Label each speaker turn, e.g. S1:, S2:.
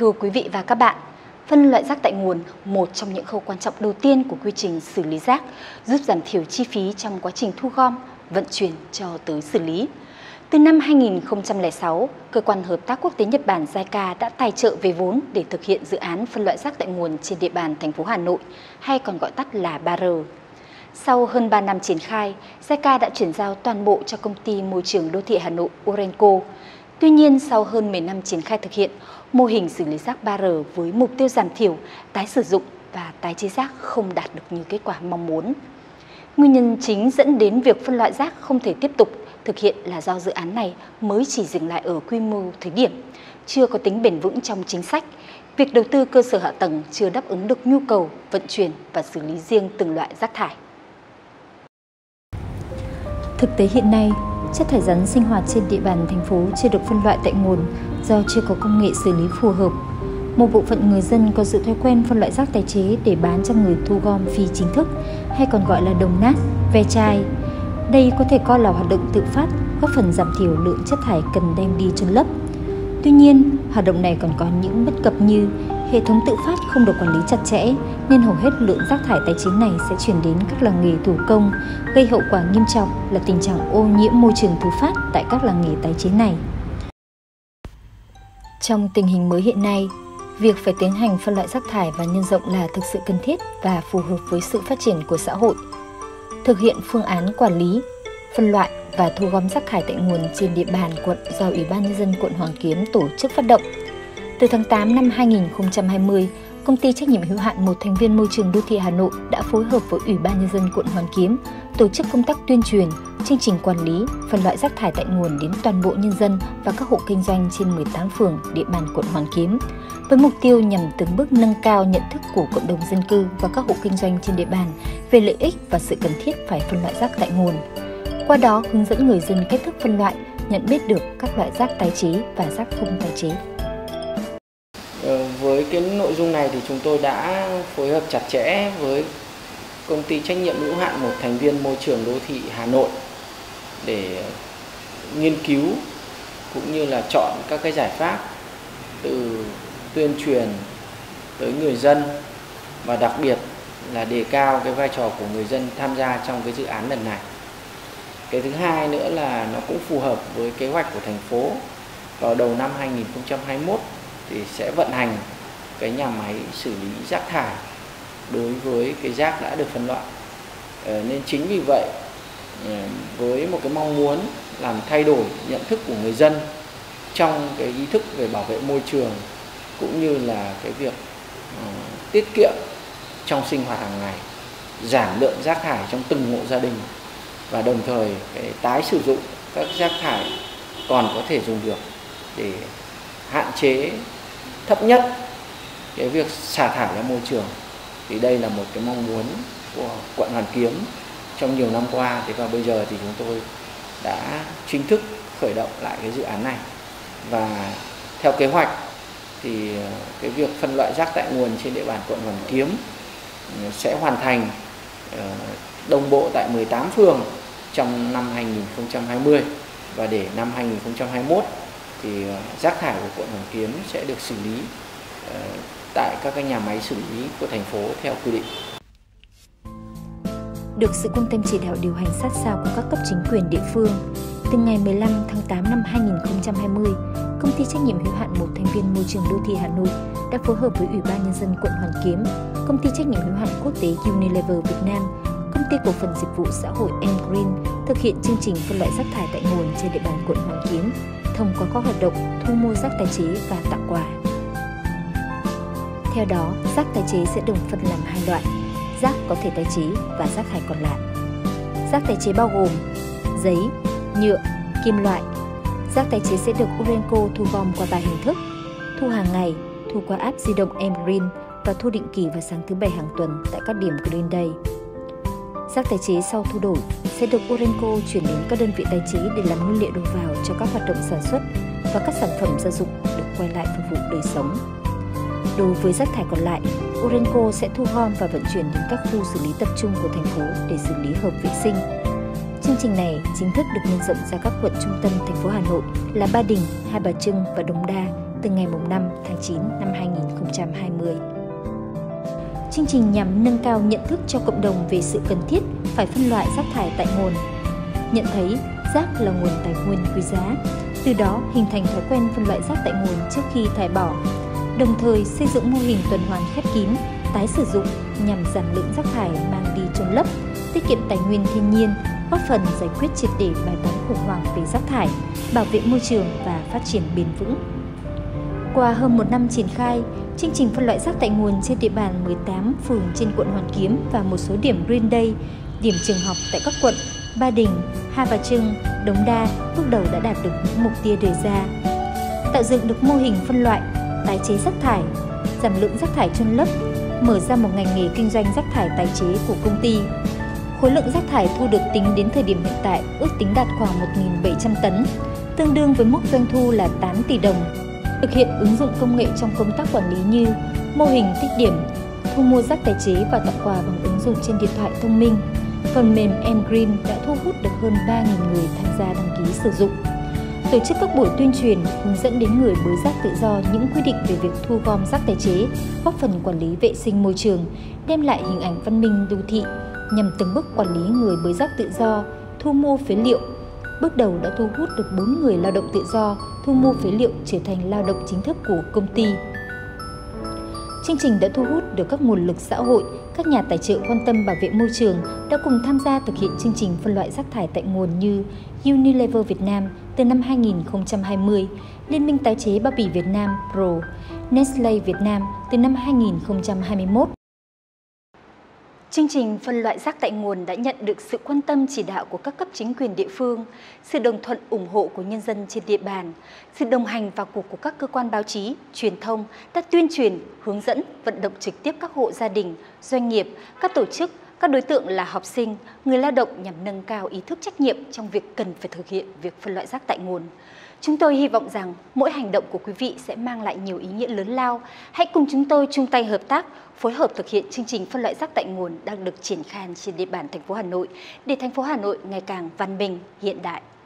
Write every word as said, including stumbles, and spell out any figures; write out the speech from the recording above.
S1: Thưa quý vị và các bạn, phân loại rác tại nguồn, một trong những khâu quan trọng đầu tiên của quy trình xử lý rác, giúp giảm thiểu chi phí trong quá trình thu gom, vận chuyển cho tới xử lý. Từ năm hai nghìn không trăm lẻ sáu, Cơ quan Hợp tác Quốc tế Nhật Bản giai ca đã tài trợ về vốn để thực hiện dự án phân loại rác tại nguồn trên địa bàn thành phố Hà Nội, hay còn gọi tắt là ba R. Sau hơn ba năm triển khai, giai ca đã chuyển giao toàn bộ cho công ty môi trường đô thị Hà Nội Urenco. Tuy nhiên, sau hơn mười năm triển khai thực hiện, mô hình xử lý rác ba R với mục tiêu giảm thiểu, tái sử dụng và tái chế rác không đạt được như kết quả mong muốn. Nguyên nhân chính dẫn đến việc phân loại rác không thể tiếp tục thực hiện là do dự án này mới chỉ dừng lại ở quy mô thí điểm, chưa có tính bền vững trong chính sách. Việc đầu tư cơ sở hạ tầng chưa đáp ứng được nhu cầu vận chuyển và xử lý riêng từng loại rác thải.
S2: Thực tế hiện nay, chất thải rắn sinh hoạt trên địa bàn thành phố chưa được phân loại tại nguồn do chưa có công nghệ xử lý phù hợp. Một bộ phận người dân có sự thói quen phân loại rác tái chế để bán cho người thu gom phi chính thức, hay còn gọi là đồng nát, ve chai. Đây có thể coi là hoạt động tự phát, góp phần giảm thiểu lượng chất thải cần đem đi chôn lấp. Tuy nhiên, hoạt động này còn có những bất cập như hệ thống tự phát không được quản lý chặt chẽ, nên hầu hết lượng rác thải tái chế này sẽ chuyển đến các làng nghề thủ công, gây hậu quả nghiêm trọng là tình trạng ô nhiễm môi trường thứ phát tại các làng nghề tái chế này. Trong tình hình mới hiện nay, việc phải tiến hành phân loại rác thải và nhân rộng là thực sự cần thiết và phù hợp với sự phát triển của xã hội. Thực hiện phương án quản lý, phân loại và thu gom rác thải tại nguồn trên địa bàn quận do Ủy ban Nhân dân quận Hoàn Kiếm tổ chức phát động. Từ tháng tám năm hai nghìn không trăm hai mươi, Công ty trách nhiệm hữu hạn một thành viên môi trường đô thị Hà Nội đã phối hợp với Ủy ban Nhân dân quận Hoàn Kiếm tổ chức công tác tuyên truyền, chương trình quản lý, phân loại rác thải tại nguồn đến toàn bộ nhân dân và các hộ kinh doanh trên mười tám phường địa bàn quận Hoàn Kiếm, với mục tiêu nhằm từng bước nâng cao nhận thức của cộng đồng dân cư và các hộ kinh doanh trên địa bàn về lợi ích và sự cần thiết phải phân loại rác tại nguồn. Qua đó hướng dẫn người dân cách thức phân loại, nhận biết được các loại rác tái chế và rác không tái chế.
S3: Với cái nội dung này thì chúng tôi đã phối hợp chặt chẽ với Công ty trách nhiệm hữu hạn một thành viên môi trường đô thị Hà Nội để nghiên cứu cũng như là chọn các cái giải pháp từ tuyên truyền tới người dân, và đặc biệt là đề cao cái vai trò của người dân tham gia trong cái dự án lần này. Cái thứ hai nữa là nó cũng phù hợp với kế hoạch của thành phố. Vào đầu năm hai nghìn không trăm hai mươi mốt thì sẽ vận hành cái nhà máy xử lý rác thải đối với cái rác đã được phân loại. Ờ, nên chính vì vậy, với một cái mong muốn làm thay đổi nhận thức của người dân trong cái ý thức về bảo vệ môi trường cũng như là cái việc uh, tiết kiệm trong sinh hoạt hàng ngày, giảm lượng rác thải trong từng hộ gia đình, và đồng thời cái tái sử dụng các rác thải còn có thể dùng được để hạn chế thấp nhất cái việc xả thải ra môi trường. Thì đây là một cái mong muốn của quận Hoàn Kiếm trong nhiều năm qua. Thế và bây giờ thì chúng tôi đã chính thức khởi động lại cái dự án này, và theo kế hoạch thì cái việc phân loại rác tại nguồn trên địa bàn quận Hoàn Kiếm sẽ hoàn thành đồng bộ tại mười tám phường trong năm hai nghìn không trăm hai mươi, và để năm hai nghìn không trăm hai mươi mốt thì rác thải của quận Hoàn Kiếm sẽ được xử lý tại các cái nhà máy xử lý của thành phố theo quy định.
S2: Được sự quan tâm chỉ đạo điều hành sát sao của các cấp chính quyền địa phương, từ ngày mười lăm tháng tám năm hai nghìn không trăm hai mươi, Công ty trách nhiệm hữu hạn một thành viên môi trường đô thị Hà Nội đã phối hợp với Ủy ban Nhân dân quận Hoàn Kiếm, Công ty trách nhiệm hữu hạn quốc tế Unilever Việt Nam, Công ty cổ phần dịch vụ xã hội Engreen thực hiện chương trình phân loại rác thải tại nguồn trên địa bàn quận Hoàn Kiếm thông qua các hoạt động thu mua rác tái chế và tặng quà. Theo đó, rác tái chế sẽ được phân làm hai loại: rác có thể tái chế và rác thải còn lại. Rác tái chế bao gồm giấy, nhựa, kim loại. Rác tái chế sẽ được Urenco thu gom qua ba hình thức: thu hàng ngày, thu qua app di động Engreen và thu định kỳ vào sáng thứ Bảy hàng tuần tại các điểm Green Day. Rác tái chế sau thu đổi sẽ được Urenco chuyển đến các đơn vị tái chế để làm nguyên liệu đầu vào cho các hoạt động sản xuất, và các sản phẩm gia dụng được quay lại phục vụ đời sống. Đối với rác thải còn lại, Urenco sẽ thu gom và vận chuyển đến các khu xử lý tập trung của thành phố để xử lý hợp vệ sinh. Chương trình này chính thức được nhân rộng ra các quận trung tâm thành phố Hà Nội là Ba Đình, Hai Bà Trưng và Đống Đa từ ngày năm tháng chín năm hai nghìn không trăm hai mươi. Chương trình nhằm nâng cao nhận thức cho cộng đồng về sự cần thiết phải phân loại rác thải tại nguồn. Nhận thấy rác là nguồn tài nguyên quý giá, từ đó hình thành thói quen phân loại rác tại nguồn trước khi thải bỏ, đồng thời xây dựng mô hình tuần hoàn khép kín, tái sử dụng nhằm giảm lượng rác thải mang đi chôn lấp, tiết kiệm tài nguyên thiên nhiên, góp phần giải quyết triệt để bài toán khủng hoảng về rác thải, bảo vệ môi trường và phát triển bền vững. Qua hơn một năm triển khai, chương trình phân loại rác tại nguồn trên địa bàn mười tám phường trên quận Hoàn Kiếm và một số điểm Green Day, điểm trường học tại các quận Ba Đình, Hai Bà Trưng, Đống Đa bước đầu đã đạt được những mục tiêu đề ra. Tạo dựng được mô hình phân loại, tái chế rác thải, giảm lượng rác thải chôn lấp, mở ra một ngành nghề kinh doanh rác thải tái chế của công ty. Khối lượng rác thải thu được tính đến thời điểm hiện tại ước tính đạt khoảng một nghìn bảy trăm tấn, tương đương với mức doanh thu là tám tỷ đồng. Thực hiện ứng dụng công nghệ trong công tác quản lý như mô hình tích điểm, thu mua rác tái chế và tặng quà bằng ứng dụng trên điện thoại thông minh. Phần mềm mGreen đã thu hút được hơn ba nghìn người tham gia đăng ký sử dụng. Tổ chức các buổi tuyên truyền hướng dẫn đến người bới rác tự do những quy định về việc thu gom rác tái chế, góp phần quản lý vệ sinh môi trường, đem lại hình ảnh văn minh đô thị, nhằm từng bước quản lý người bới rác tự do, thu mua phế liệu. Bước đầu đã thu hút được bốn người lao động tự do thu mua phế liệu trở thành lao động chính thức của công ty. Chương trình đã thu hút được các nguồn lực xã hội, các nhà tài trợ quan tâm bảo vệ môi trường đã cùng tham gia thực hiện chương trình phân loại rác thải tại nguồn như Unilever Việt Nam từ năm hai nghìn không trăm hai mươi, Liên minh tái chế bao bì Việt Nam Pro, Nestlé Việt Nam từ năm hai nghìn không trăm hai mươi mốt.
S1: Chương trình phân loại rác tại nguồn đã nhận được sự quan tâm chỉ đạo của các cấp chính quyền địa phương, sự đồng thuận ủng hộ của nhân dân trên địa bàn, sự đồng hành vào cuộc của các cơ quan báo chí, truyền thông đã tuyên truyền, hướng dẫn, vận động trực tiếp các hộ gia đình, doanh nghiệp, các tổ chức, các đối tượng là học sinh, người lao động nhằm nâng cao ý thức trách nhiệm trong việc cần phải thực hiện việc phân loại rác tại nguồn. Chúng tôi hy vọng rằng mỗi hành động của quý vị sẽ mang lại nhiều ý nghĩa lớn lao. Hãy cùng chúng tôi chung tay hợp tác, phối hợp thực hiện chương trình phân loại rác tại nguồn đang được triển khai trên địa bàn thành phố Hà Nội để thành phố Hà Nội ngày càng văn minh, hiện đại.